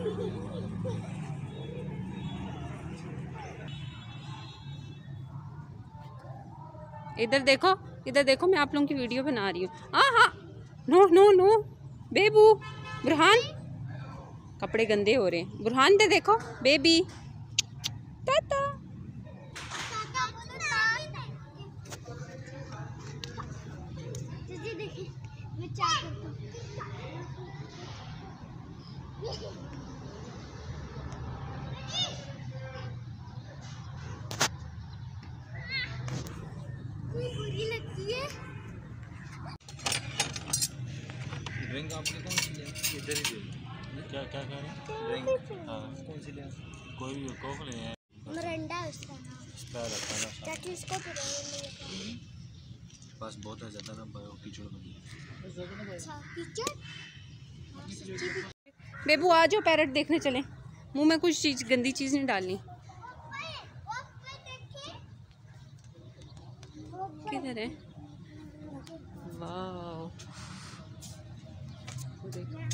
इधर देखो, इधर देखो, मैं आप लोगों की वीडियो बना रही हूँ। हाँ, नो नो नो बेबू। बुरहान, कपड़े गंदे हो रहे हैं। बुरहान इधर देखो, बेबी ताता। ड्रिंक आपने कौन सी लिया? इधर ही दे। क्या क्या कह रहे हैं? ड्रिंक हाँ कौन सी लिया? कोई भी कोक ले आए। मिरिंडा उसका नाम। स्टार रखा ना चाची इसको पिलाओ। बस बहुत है ज़्यादा ना कीचड़ बनी। अच्छा कीचड़। बेबू आ जाओ, पैरट देखने चले। मुंह में कुछ चीज, गंदी चीज नहीं डालनी। किधर है? वाह,